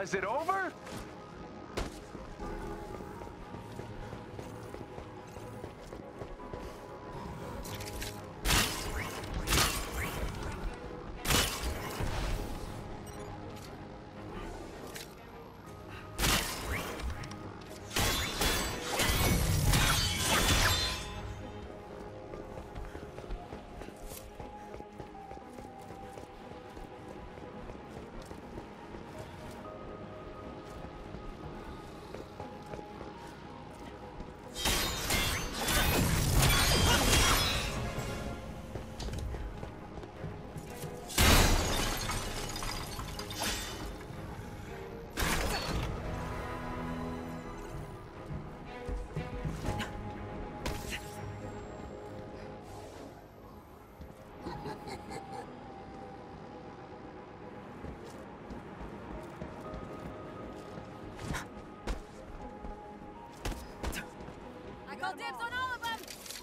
Is it over? Dibs on all of them!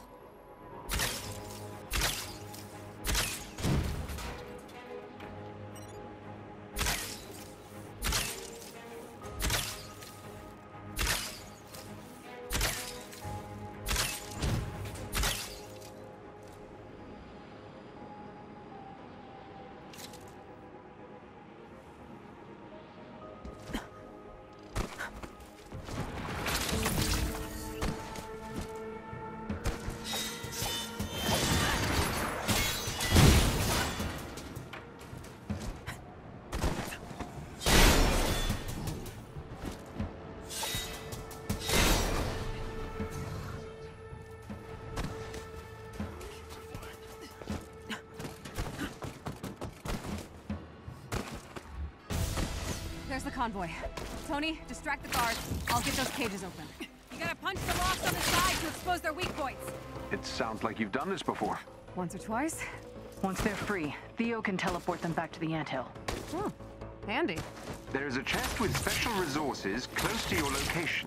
There's the convoy. Tony, distract the guards. I'll get those cages open. You gotta punch the locks on the side to expose their weak points. It sounds like you've done this before. Once or twice? Once they're free, Theo can teleport them back to the anthill. Hmm. Handy. There's a chest with special resources close to your location.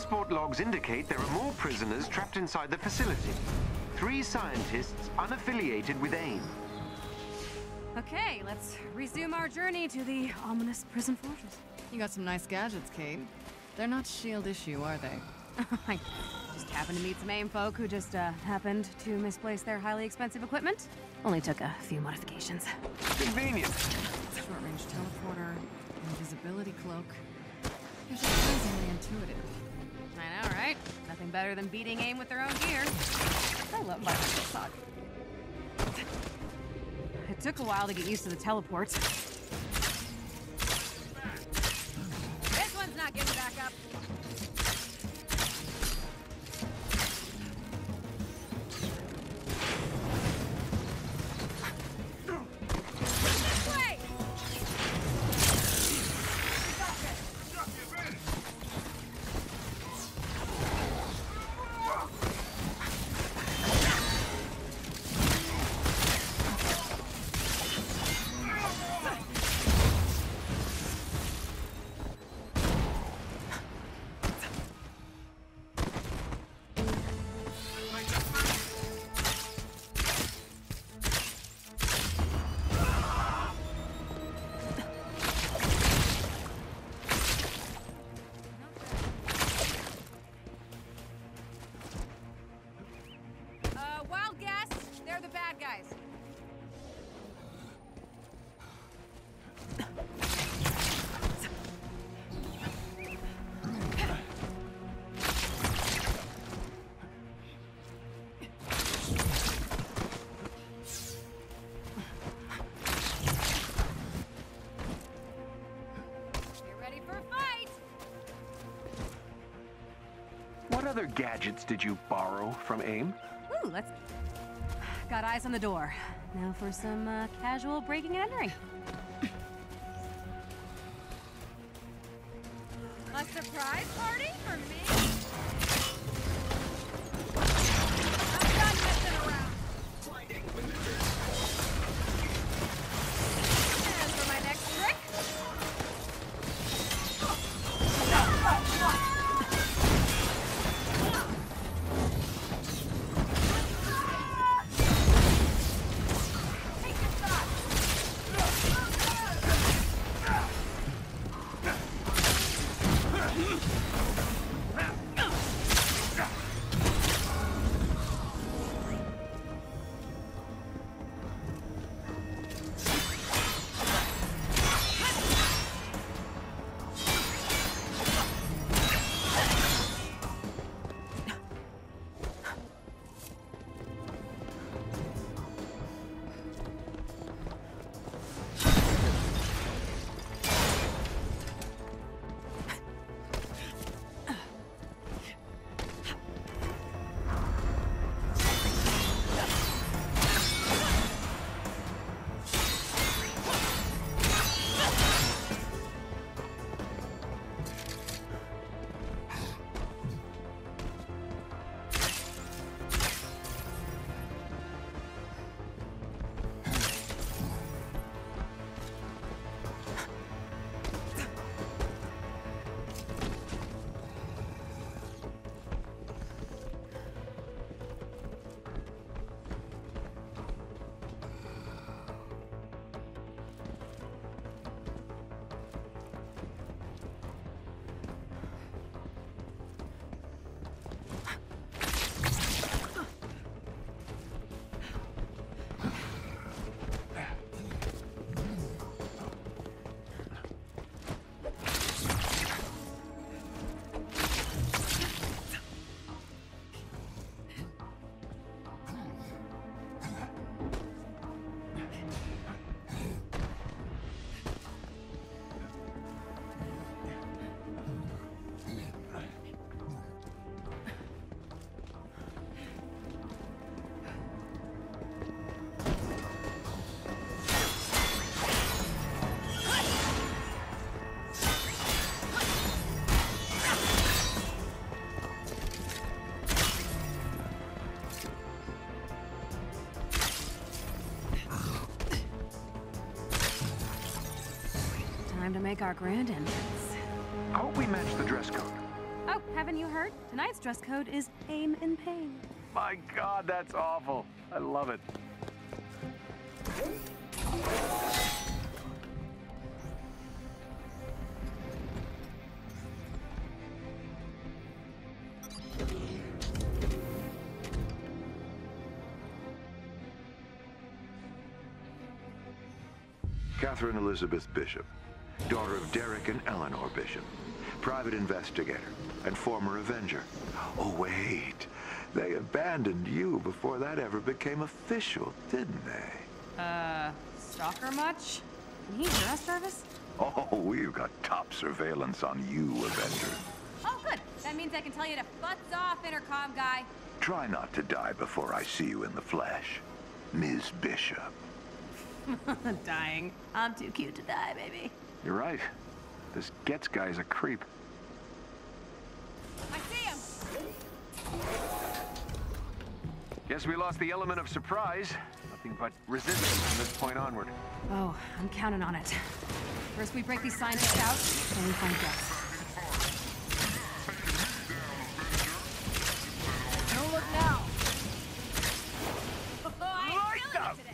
transport logs indicate there are more prisoners trapped inside the facility. 3 scientists unaffiliated with AIM. Okay, let's resume our journey to the ominous prison fortress. You got some nice gadgets, Kate. They're not SHIELD issue, are they? I just happened to meet some AIM folk who just happened to misplace their highly expensive equipment. Only took a few modifications. Convenient. Short-range teleporter, invisibility cloak. They're surprisingly intuitive. I know, right? Nothing better than beating AIM with their own gear. I love my talk. It took a while to get used to the teleports. This one's not getting back up. Wild guess, they're the bad guys. Get ready for a fight! What other gadgets did you borrow from AIM? Ooh, let's... Got eyes on the door. Now for some casual breaking and entering. A surprise party for me? I'm done messing around. And for my next trick? Time to make our grand entrance. I hope we match the dress code. Oh, haven't you heard? Tonight's dress code is aim and pain. My God, that's awful. I love it. Catherine Elizabeth Bishop, daughter of Derek and Eleanor Bishop, private investigator and former Avenger. Oh, wait. They abandoned you before that ever became official, didn't they? Stalker much? Can he hear us, Jarvis? Oh, we've got top surveillance on you, Avenger. Oh, good. That means I can tell you to butts off, intercom guy. Try not to die before I see you in the flesh, Ms. Bishop. Dying. I'm too cute to die, baby. You're right. This Getz guy's a creep. I see him! Guess we lost the element of surprise. Nothing but resistance from this point onward. Oh, I'm counting on it. First we break these scientists out, then we find Getz. Don't look now! Oh, I ain't feeling it today.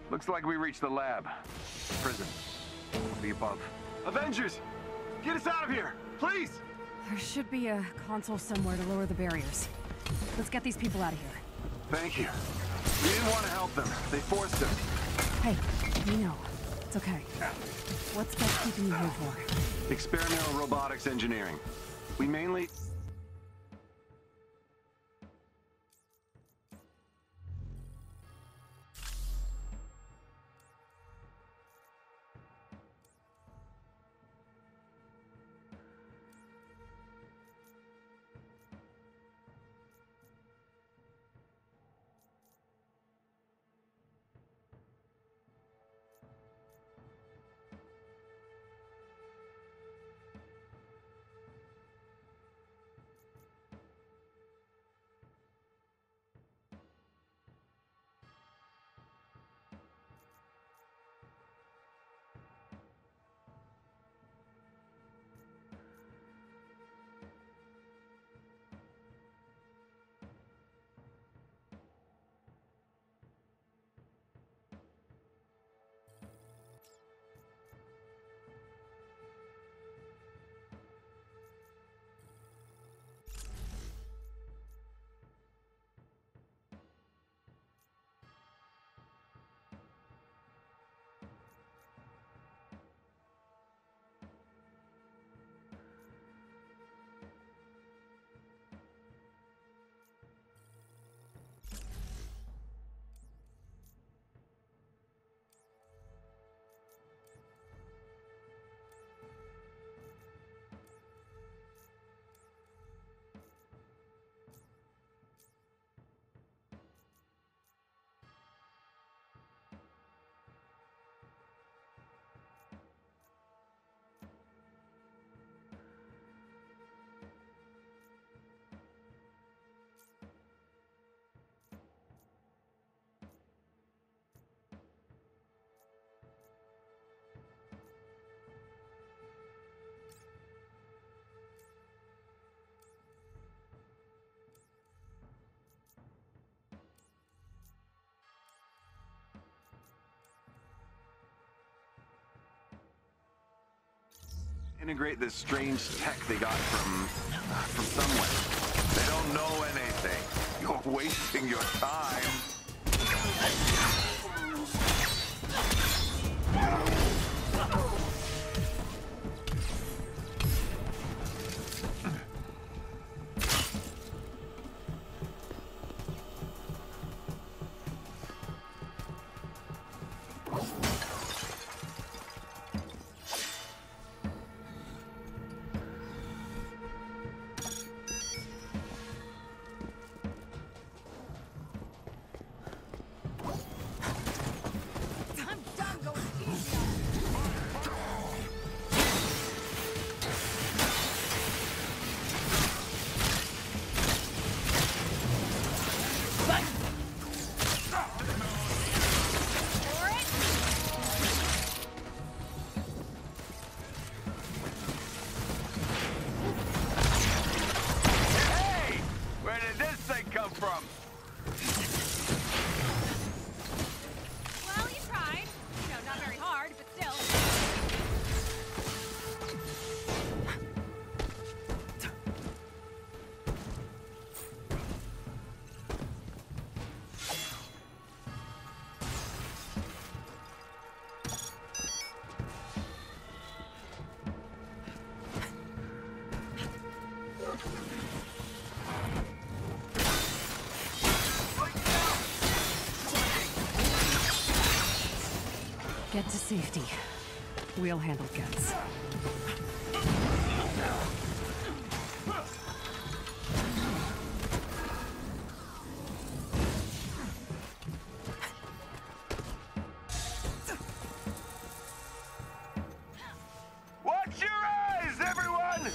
Looks like we reached the lab. Prison. Will be above. Avengers! Get us out of here! Please! There should be a console somewhere to lower the barriers. Let's get these people out of here. Thank you. We didn't want to help them. They forced us. Hey, we know. It's okay. What's that keeping you here for? Experimental robotics engineering. We mainly... integrate this strange tech they got from somewhere. They don't know anything. You're wasting your time. Get to safety. We'll handle Gets. Watch your eyes, everyone!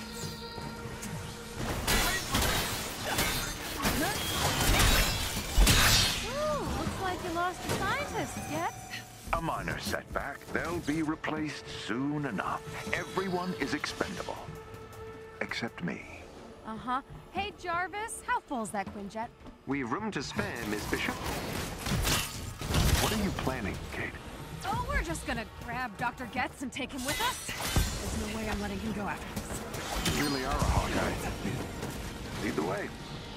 Ooh, looks like you lost the scientists, Gets. A minor setback. They'll be replaced soon enough. Everyone is expendable. Except me. Uh-huh. Hey, Jarvis, how full's that Quinjet? We've room to spare, Miss Bishop. What are you planning, Kate? Oh, we're just gonna grab Dr. Getz and take him with us? There's no way I'm letting him go after this. You really are a Hawkeye. Lead the way.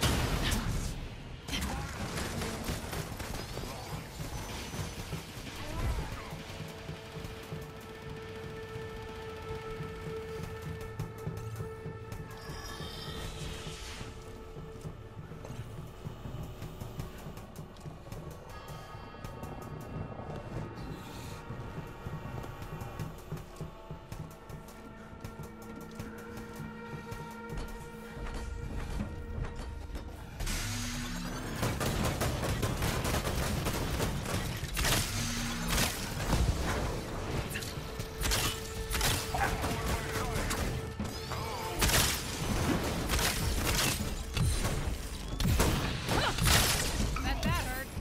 That hurt.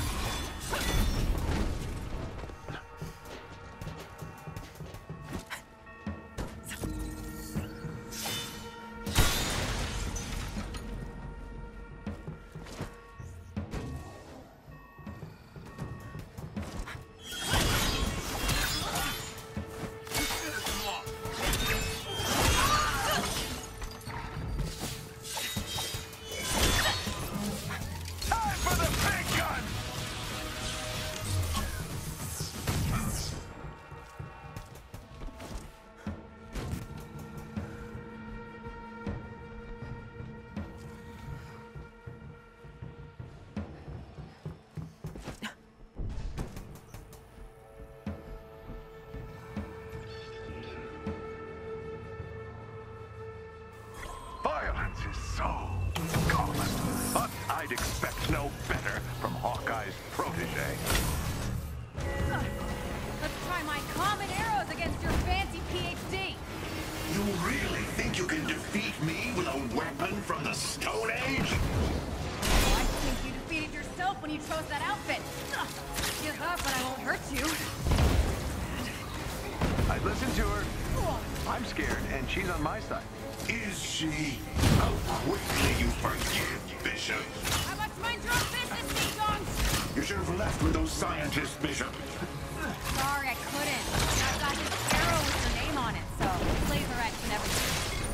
Time for the big gun! Violence is so common, but I'd expect no better from Hawkeye's protege. Let's try my common arrows against your fancy PhD. You really think you can defeat me with a weapon from the Stone Age? I think you defeated yourself when you chose that outfit. Give up and I won't hurt you. I'd listen to her. I'm scared, and she's on my side. Is she? How quickly you forgive, Bishop. I must mind your own business, ding dongs. You should have left with those scientists, Bishop. Sorry, I couldn't. I've got this arrow with your name on it, so laser etched and everything.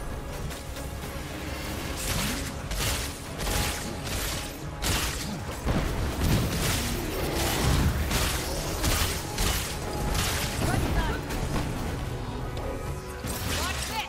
What's done? Watch this!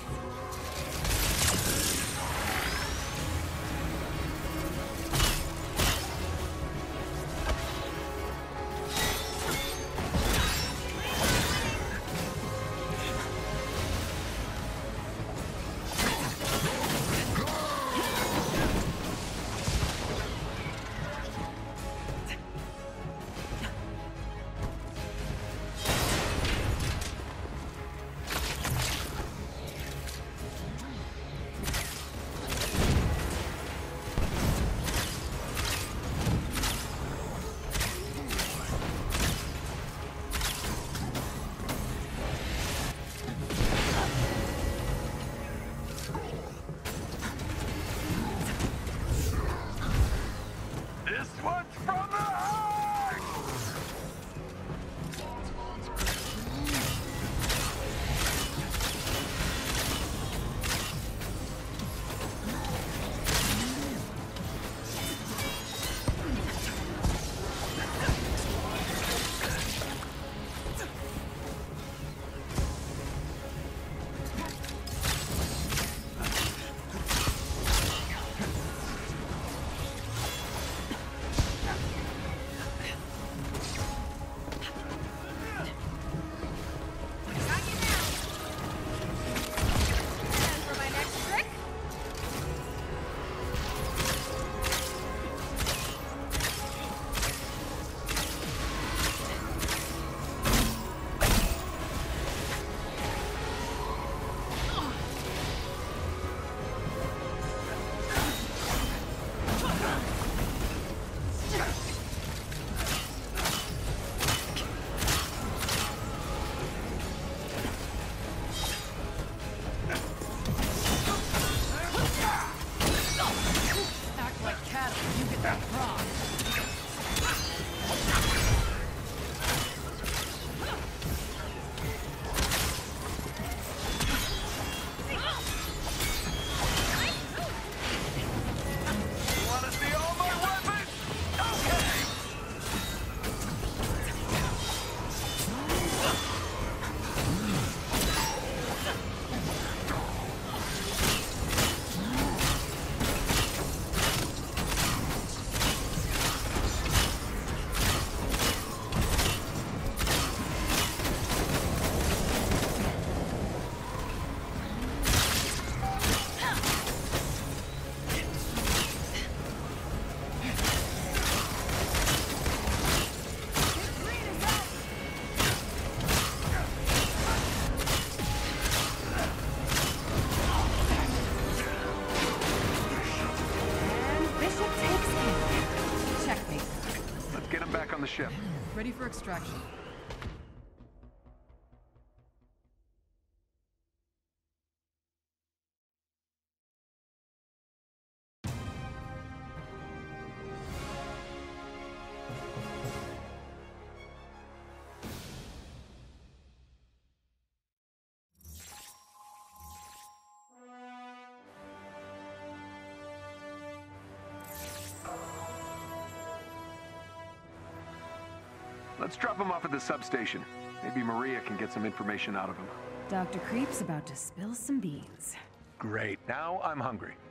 ship. Ready for extraction. Let's drop him off at the substation. Maybe Maria can get some information out of him. Dr. Creep's about to spill some beans. Great. Now I'm hungry.